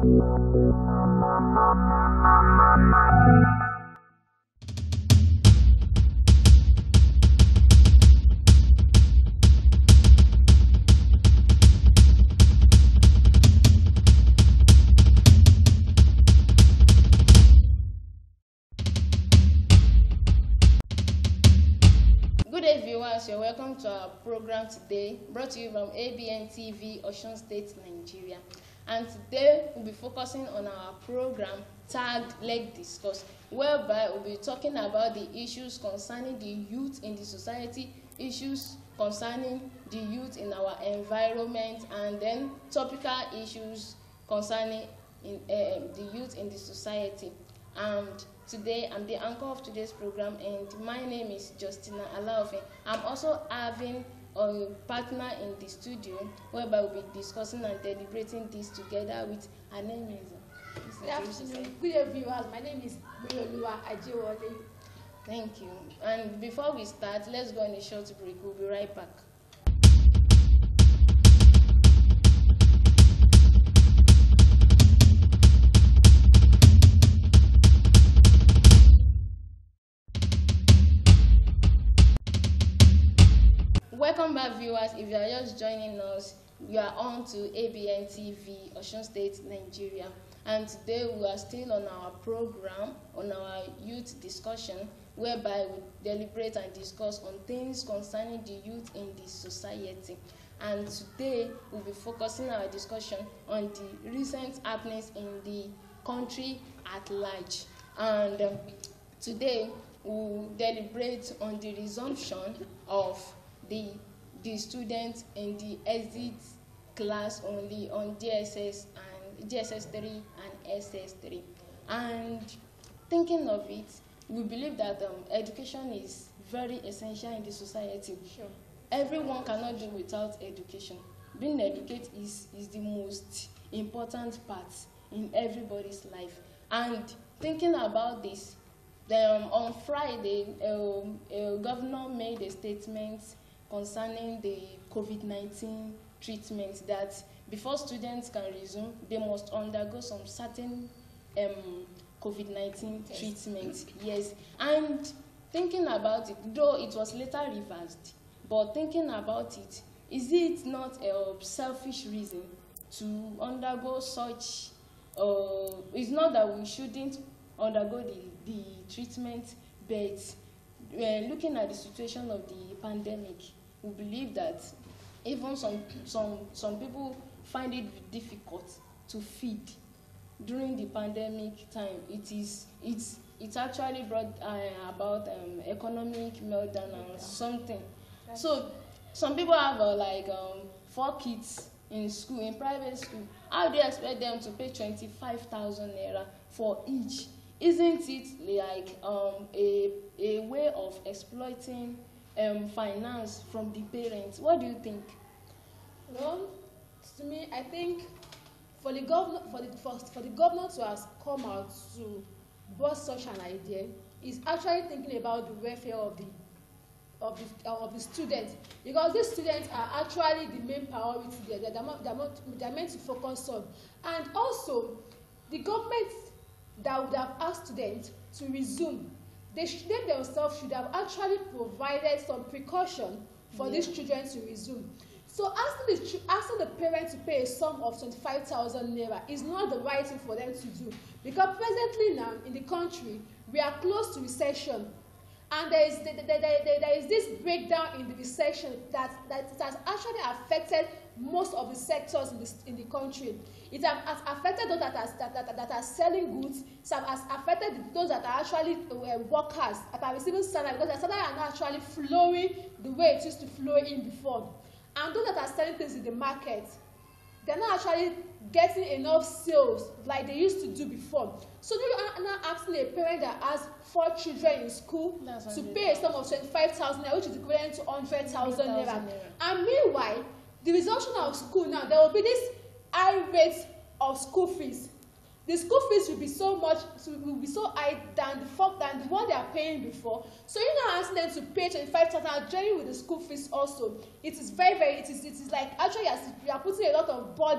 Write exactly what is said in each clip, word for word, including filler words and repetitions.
Good day, viewers. You're welcome to our program today, brought to you from A B N T V, Osun State, Nigeria. And today we'll be focusing on our program tagged Let's Discuss, whereby we'll be talking about the issues concerning the youth in the society, issues concerning the youth in our environment, and then topical issues concerning in, uh, the youth in the society. And today I'm the anchor of today's program, and my name is Justina Alaofe. I'm also having a partner in the studio whereby we'll be discussing and deliberating this together with. Her name is uh, Good afternoon. Good day, viewers. My name is Mirioluwa Ajewole. Thank you. And before we start, let's go on a short break. We'll be right back. Welcome back, viewers. If you are just joining us, you are on to A B N T V, Osun State, Nigeria. And today we are still on our program, on our youth discussion, whereby we deliberate and discuss on things concerning the youth in the society. And today we'll be focusing our discussion on the recent happenings in the country at large. And um, today we'll deliberate on the resumption of the the students in the exit class only on D S S and D S S three and S S three. And thinking of it, we believe that um, education is very essential in the society. Sure. Everyone cannot do without education. Being educated is, is the most important part in everybody's life. And thinking about this, um, on Friday, um, a governor made a statement concerning the COVID nineteen treatment that before students can resume, they must undergo some certain um, COVID nineteen yes. treatment. Yes, and thinking about it, though it was later reversed, but thinking about it, is it not a selfish reason to undergo such? Uh, it's not that we shouldn't undergo the, the treatment, but uh, looking at the situation of the pandemic, we believe that even some some some people find it difficult to feed during the pandemic time. It is it's it actually brought uh, about um, economic meltdown and something. So some people have uh, like um, four kids in school, in private school. How do you expect them to pay twenty-five thousand naira for each? Isn't it like um, a a way of exploiting Um, finance from the parents? What do you think? Well, to me, I think for the governor, for the for, for the governor to have come out to bust such an idea, is actually thinking about the welfare of the of the uh, of the students, because these students are actually the main priority there. They're, they're, they're, they're meant to focus on, and also the government that would have asked students to resume, they, sh they themselves should have actually provided some precaution for yeah. these children to resume. So asking the, asking the parents to pay a sum of twenty-five thousand naira is not the right thing for them to do, because presently now in the country we are close to recession, and there is there, there, there, there is this breakdown in the recession that that it has actually affected most of the sectors in the in the country. It has, has affected those that are that, that, that are selling goods. It has affected those that are actually uh, workers that are receiving salary, because their salary are not actually flowing the way it used to flow in before. And those that are selling things in the market, they're not actually getting enough sales like they used to do before. So you are now asking a parent that has four children in school That's to pay a sum of twenty-five thousand naira, which is equivalent to one hundred thousand naira. And meanwhile, the resumption of school now, there will be this high rate of school fees. The school fees will be so much, will be so high than the than the one they are paying before. So you now asking them to pay twenty-five thousand, joining with the school fees also. It is very, very, it is, it is like actually as you are putting a lot of burden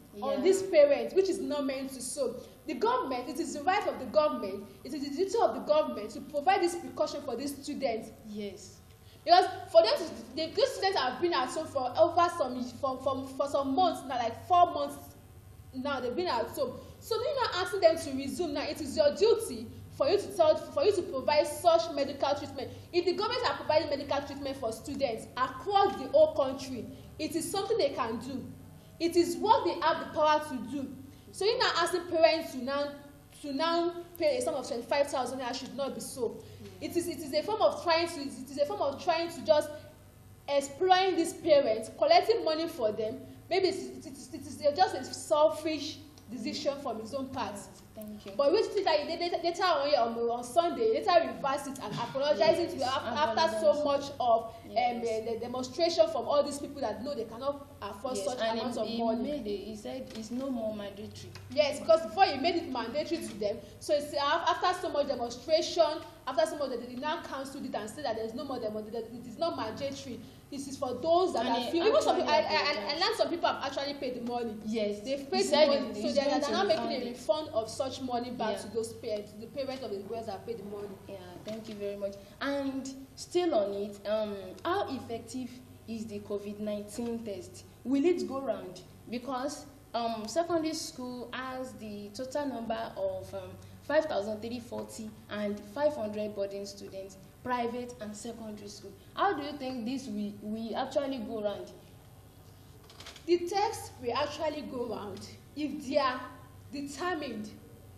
yeah. on these parents, which is not meant to so. The government, it is the right of the government, it is the duty of the government to provide this precaution for these students. Yes. Because for them, to, the, these students have been at home for over some for, for, for some months now, like four months now, they've been at home. So you're not asking them to resume now. It is your duty for you to tell, for you to provide such medical treatment. If the government are providing medical treatment for students across the whole country, it is something they can do. It is what they have the power to do. So you're not asking parents to now to now pay a sum of twenty-five thousand naira should not be so. It is it is a form of trying to it is a form of trying to just exploiting these parents, collecting money for them. Maybe it is, it is, it is just a selfish decision from his own part. Thank you. But which thing that he later, later on, on on Sunday, later reverse it and apologize yes, it after, after so much of yes. um, the, the demonstration from all these people that know they cannot afford yes, such and amounts he, of he money. Made it, he said it's no more mandatory. Yes, because before he made it mandatory to them, so it's after so much demonstration, after so much, they now cancelled it and said that there's no more demonstration. It is not mandatory. This is for those that and are feel. Even some people, I, I, I learned some people have actually paid the money. Yes, they've paid the money, it, so they are now making a it. refund of such money back yeah. to those parents, the parents of the girls that paid the money. Yeah, thank you very much. And still on it, um, how effective is the COVID nineteen test? Will it go round? Because um, secondary school has the total number of um, five thousand three hundred forty and five hundred boarding students, private and secondary school. How do you think this will, will actually go round? The test will actually go round if they are determined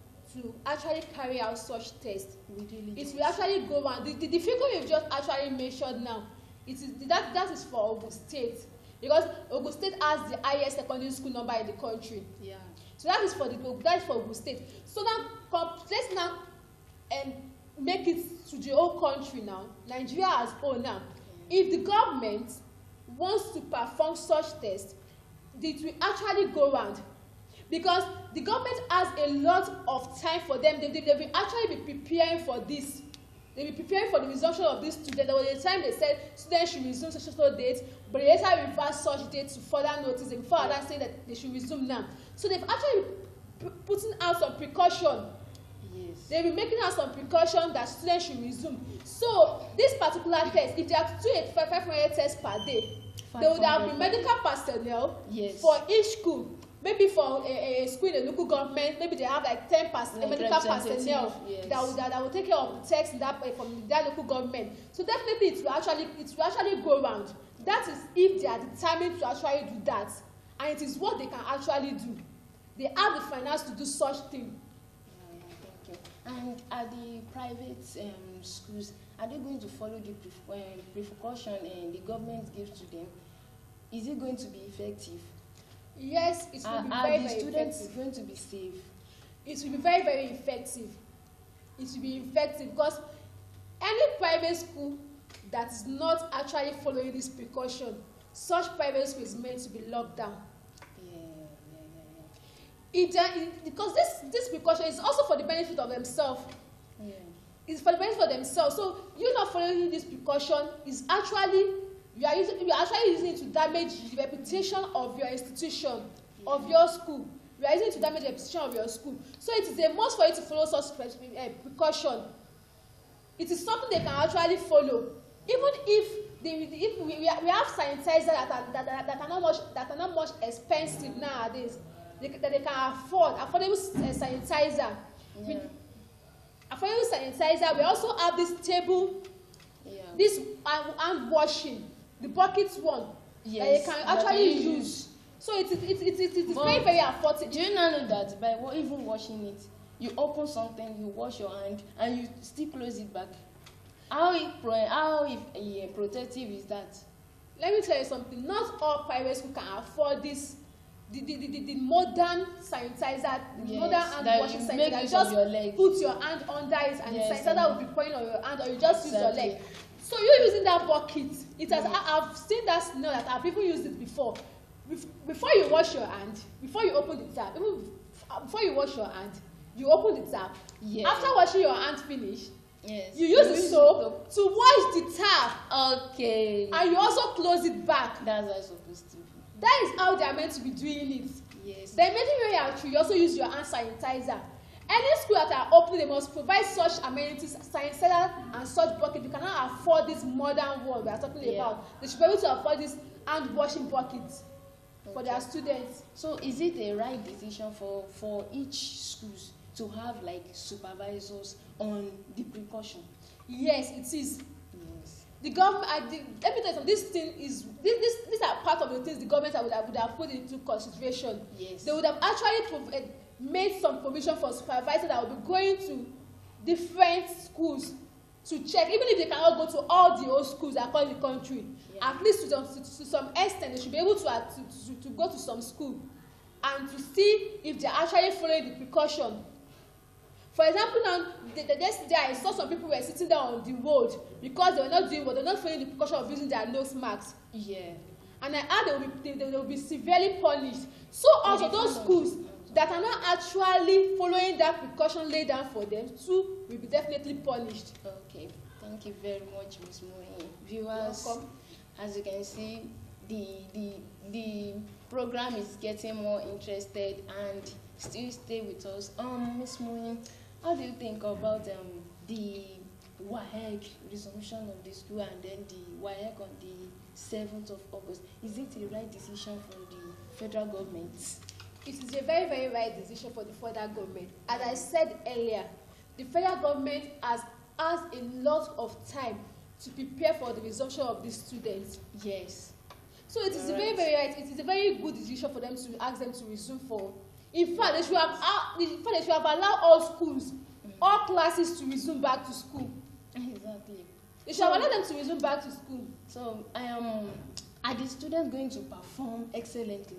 to actually carry out such tests. It will actually go round. The, the, the figure you've just actually mentioned now, it is that that is for Ogun State, because Ogun State has the highest secondary school number in the country. Yeah. So that is for the that is for Ogun State. So now let's now um, make it to the whole country now, Nigeria as whole now. If the government wants to perform such tests, it will actually go round, because the government has a lot of time for them. They, they, they will actually be preparing for this. They will be preparing for the resumption of this student. There was a time they said students should resume such a date, but they later reversed such date to further notice. They before that saying that they should resume now. So they've actually putting out some precaution. Yes. They'll be making out some precaution that students should resume. So this particular test, if they have to do a five hundred tests per day, there would have been medical personnel yes. for each school. Maybe for a, a school in the local government, maybe they have like ten percent like medical personnel yes. that will that, that will take care of the text in that from that local government. So definitely it will actually it will actually go round. That is if they are determined to actually do that, and it is what they can actually do. They have the finance to do such thing. Yeah, yeah, thank you. And are the private um, schools, are they going to follow the pre uh, precaution and the government gives to them? Is it going to be effective? Yes, it will are, be are very, the very students effective. going to be safe? It will be very, very effective. It will be effective because any private school that is not actually following this precaution, such private school is meant to be locked down. Yeah, yeah, yeah, yeah. It, it, because this this precaution is also for the benefit of themselves. Yeah. It's for the benefit of themselves. So you not following this precaution is actually you are using you are actually using it to damage the reputation of your institution, yeah. of your school. You are using it to damage the reputation of your school. So it is a must for you to follow such uh, precaution. It is something they can actually follow. Even if they if we, we have sanitizers that are that, that, that are not much that are not much expensive nowadays, they, that they can afford affordable uh, sanitizer. Yeah. We, affordable sanitizer. We also have this table, yeah. this hand, hand washing, the bucket one yes, that you can actually use. use. So it is it, it, it, it is very very affordable. Do you not know that by even washing it, you open something, you wash your hand, and you still close it back? How if how if uh, protective is that? Let me tell you something. Not all private schools can afford this. The the the, the, the modern sanitizer, the yes, modern hand washing sanitizer. You just your leg. put your hand under it, and yes, the sanitizer will be pouring on your hand, or you just exactly. use your leg. So you're using that bucket. It has. Mm. I, I've seen that smell. That I've even used it before. Before you wash your hand, before you open the tap, even before you wash your hand, you open the tap. Yes. After washing your hand finish, yes. you use the soap to wash the tap. Okay. And you also close it back. That's how it's supposed to be. That is how they are meant to be doing it. Yes. Then immediately when you are through, you also use your hand sanitizer. Any school that are open, they must provide such amenities, sanitizer and such bucket. You cannot afford this modern one we are talking Yeah. about. They should be able to afford this hand washing buckets Okay. for their students. So is it a right decision for for each schools to have like supervisors on the precaution? Yes, it is. Yes. The government, I, the, let me tell you something, this thing is, this, this, these are part of the things the government would have, would have put into consideration. Yes. They would have actually prov- eh, made some provision for supervisors that would be going to different schools to check, even if they cannot go to all the old schools across the country. Yeah. At least to some, to, to some extent, they should be able to, uh, to, to, to go to some school and to see if they are actually following the precaution. For example, now, the, the yesterday I saw some people were sitting down on the road because they were not doing what, they were not following the precaution of using their nose masks. Yeah. And I heard they will be, they, they will be severely punished. So also those schools that are not actually following that precaution laid down for them too will be definitely punished. Okay. Thank you very much, Miz Moyin. Viewers, Welcome. as you can see, the the the program is getting more interested, and still stay with us. Um, Miz Moyin, how do you think about um the WAEC resumption of the school and then the WAEC on the seventh of August? Is it a right decision from the federal government? It is a very, very right decision for the federal government. As I said earlier, the federal government has has a lot of time to prepare for the resumption of the students. Yes. So it is You're a very, right. very right. It is a very good decision for them to ask them to resume for. In fact, they should have, uh, in fact, they should have allowed all schools, all classes to resume back to school. Exactly. They should have allowed them to resume back to school. So, um, are the students going to perform excellently?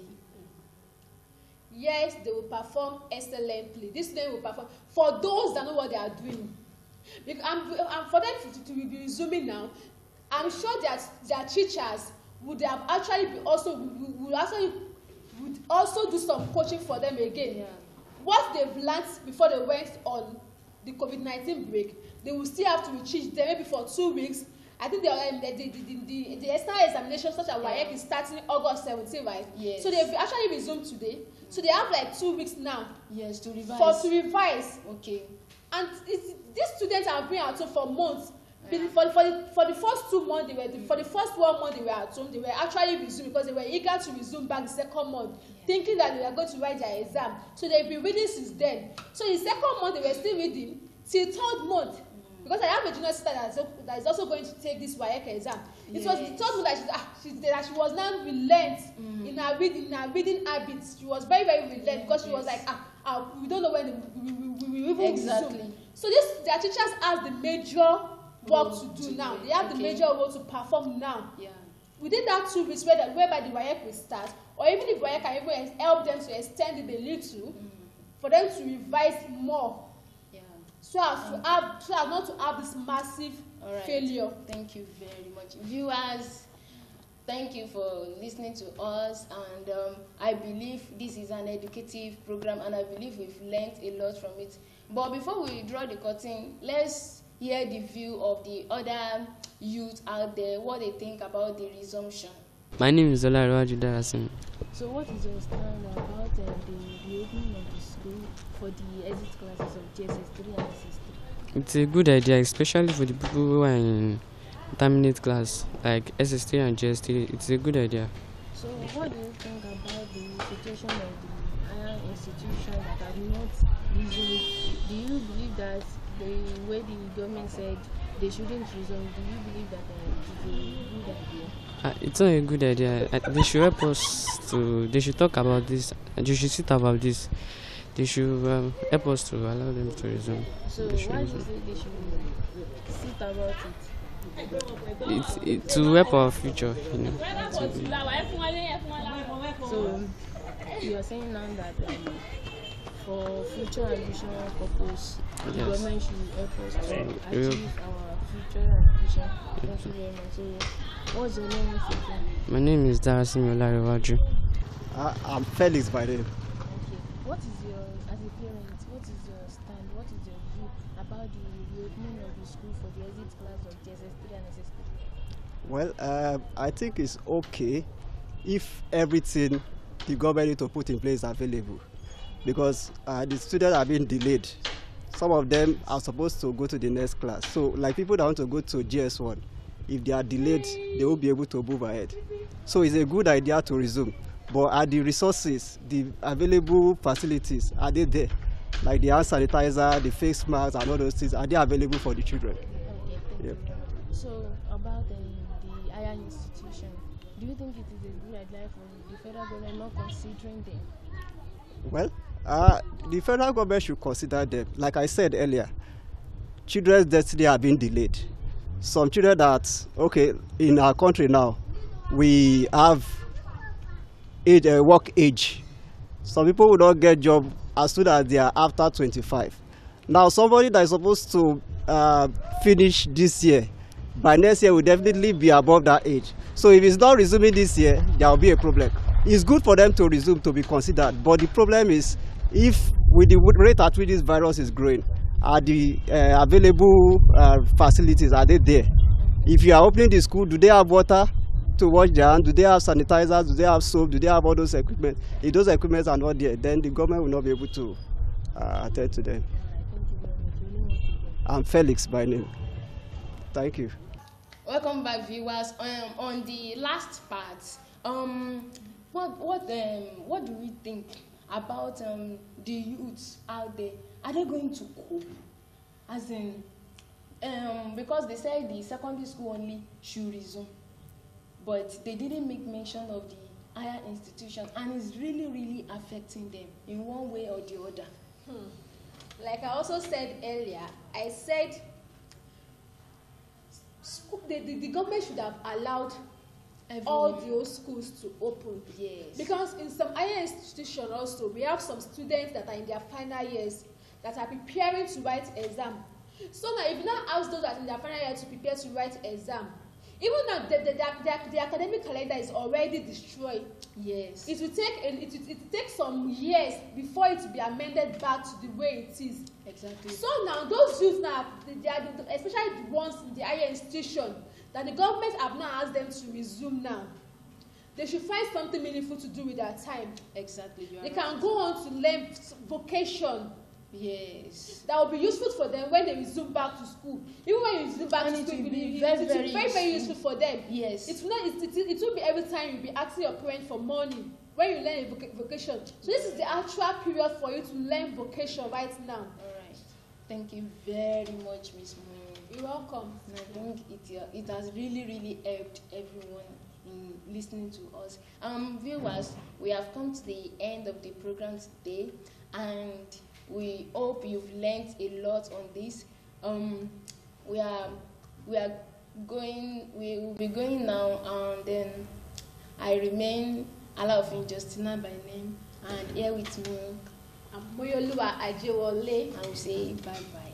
Yes, they will perform excellently. These students will perform for those that know what they are doing. Because, and, and for them to, to, to be resuming now, I'm sure that their teachers would have actually be also would, would also would also do some coaching for them again. Yeah. What they've learnt before they went on the COVID nineteen break, they will still have to reteach them maybe for two weeks. I think the um, the, the, the, the, the external examination such as WAEC is starting August seventeenth, right? Yes. So they've actually resumed today. So they have like two weeks now Yes, to revise. for to revise. Okay. And it's, these students have been at home for months. Yeah. For, for, the, for the first two months, they were the, for the first one month they were at home, they were actually resuming because they were eager to resume back the second month, Yeah. thinking that they were going to write their exam. So they've been reading since then. So the second month they were still reading till third month. Because I have a junior sister that is, that is also going to take this WAEC exam. It was the Yes. third month that she, ah, she, that she was now relent Mm. in her reading, in her reading habits. She was very, very relent because she was Yes. like, ah, ah, we don't know when the, we, we, we, we even Exactly. resume. So this, their teachers have the major work Role to do to now. do. They have Okay. the major role to perform now. Yeah. Within that two weeks where the, whereby the WAEC will start, or even if WAEC can even help them to extend it a little, Mm. for them to revise more, Yeah. so as to have, so as not to have this massive All right. failure. Thank you very much, viewers. Thank you for listening to us, and um, I believe this is an educative program, and I believe we've learned a lot from it. But before we draw the curtain, let's hear the view of the other youth out there, what they think about the resumption. My name is Olariwaju Darasim. So what is your stand about uh, the reopening of the school for the exit classes of G S S three and S S three? It's a good idea, especially for the people who are in terminate class, like S S three and G S three. It's a good idea. So what do you think about the situation of the higher institutions that have not resumed? Do you believe that the way the government said they shouldn't resume, do you believe that uh, it is a good idea? Uh, it's not a good idea. Uh, they should help us to. They should talk about this. And they should sit about this. They should um, help us to allow them to resume. So They should why do you resume. say they should sit about it? It's it, to help our future. You know. To be- So you are saying now that um, for future ambition purpose, the Yes. government should help us to Yeah. achieve our future ambition. Thank you very much. So what's your name, Mister My name is Darasim Olariwaju. I, I'm Felix by name. Okay. What is your, as a parent, what is your stand, what is your view about the reopening of the school for the exit class of G S S three and S S three? Well, uh, I think it's okay if everything the government need to put in place available, because uh, the students are being delayed. Some of them are supposed to go to the next class. So like people that want to go to G S one, if they are delayed, they will be able to move ahead. So it's a good idea to resume. But are the resources, the available facilities, are they there? Like the hand sanitizer, the face masks, and all those things, are they available for the children? Okay, thank Yep. you. So about um, the higher institution, do you think it is a good idea for the federal government not considering them? Well, uh, the federal government should consider them. Like I said earlier, children's destiny are being delayed. Some children that, okay, in our country now, we have age, uh, work age. Some people will not get job as soon as they are after twenty-five. Now, somebody that is supposed to uh, finish this year, by next year will definitely be above that age. So if it's not resuming this year, there will be a problem. It's good for them to resume, to be considered, but the problem is, if with the rate at which this virus is growing, are the uh, available uh, facilities, are they there? If you are opening the school, do they have water to wash their hands? Do they have sanitizers? Do they have soap? Do they have all those equipment? If those equipments are not there, then the government will not be able to uh, attend to them. I'm Felix by name. Thank you. Welcome back, viewers. Um, on the last part, um, what what um what do we think about um the youths out there? Are they going to cope? As in, um, because they said the secondary school only should resume, but they didn't make mention of the higher institution, and it's really really affecting them in one way or the other. Hmm. Like I also said earlier, I said school, the, the, the government should have allowed Everyone. all those schools to open. Yes. Because in some higher institutions also, we have some students that are in their final years that are preparing to write exam. So now, if you now ask those that are in their final year to prepare to write exam, even now the, the, the, the, the academic calendar is already destroyed. Yes. It will take it, it, it will take some years before it will be amended back to the way it is. Exactly. So now those youths now, they, they are the, especially the ones in the higher institution that the government have now asked them to resume now. They should find something meaningful to do with their time. Exactly. You are they right. can go on to learn vocation. Yes. That will be useful for them when they resume back to school. Even when you resume back And to it school, will it be will very, it will very be very, very useful. useful for them. Yes. It will not. It, it, it will be every time you'll be asking your parents for money when you learn a voc vocation. So this is the actual period for you to learn vocation right now. All right. Thank you very much, Miss Moon. You're welcome. And I think it uh, it has really really helped everyone in listening to us. Um, viewers, we have come to the end of the program today, and we hope you've learned a lot on this. Um, we are we are going. We will be going now, and then I remain Alaofin Justina by name, and here with me, I'm Moyoluwa Ajewole. I will say bye bye.